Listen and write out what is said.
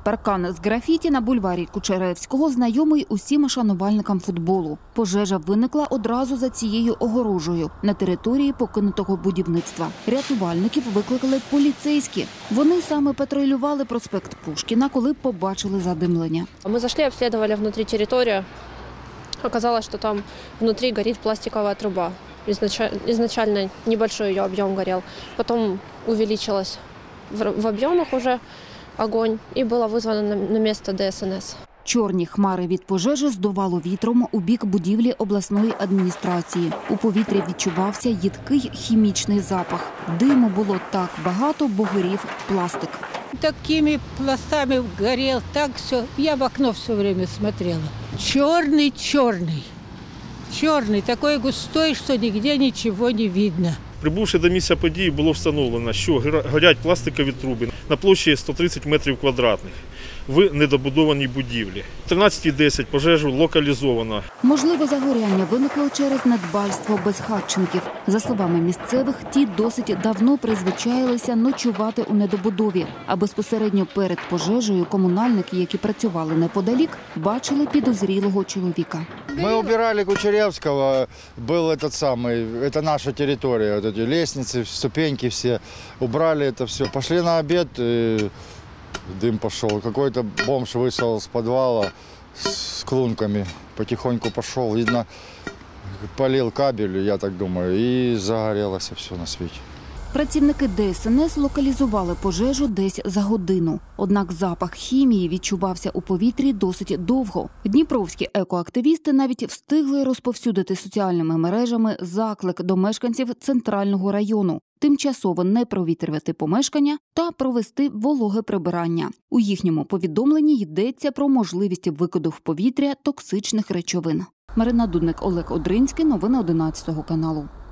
Паркан з графіті на бульварі Кучеревського знайомий усім шанувальникам футболу. Пожежа виникла одразу за цією огорожею на території покинутого будівництва. Рятувальників викликали поліцейські. Вони саме патрулювали проспект Пушкіна, коли побачили задимлення. Мы зашли, обследовали внутри территорию. Оказалось, что там внутри горит пластиковая труба. Изначально небольшой ее объем горел. Потом увеличилась в объемах уже огонь и было вызвано на место ДСНС. Чорні хмари від пожежі здувало вітром у бік будівлі обласної адміністрації. У повітрі відчувався їдкий хімічний запах. Диму було так багато, бо горів пластик. Такими пластами горел, так все. Я в окно все время смотрела. Черный, такой густой, что нигде ничего не видно. Прибувши до місця події, було встановлено, що горять пластикові труби на площі 130 метрів квадратних в недобудованій будівлі. О 13:10 пожежу локалізовано. Можливо, загоряння виникло через недбальство безхатченків. За словами місцевих, ті досить давно призвичаїлися ночувати у недобудові, а безпосередньо перед пожежею комунальники, які працювали неподалік, бачили підозрілого чоловіка. Мы убирали Кучерявского, был это наша территория, вот эти лестницы, ступеньки все, убрали это все. Пошли на обед, дым пошел. Какой-то бомж вышел с подвала с клунками, потихоньку пошел, видно, полил кабель, я так думаю, и загорелось все на свете. Працівники ДСНС локалізували пожежу десь за годину. Однак запах хімії відчувався у повітрі досить довго. Дніпровські екоактивісти навіть встигли розповсюдити соціальними мережами заклик до мешканців центрального району тимчасово не провітрювати помешкання та провести вологе прибирання. У їхньому повідомленні йдеться про можливість викиду в повітря токсичних речовин. Марина Дудник, Олег Одринський. Новини 11 каналу.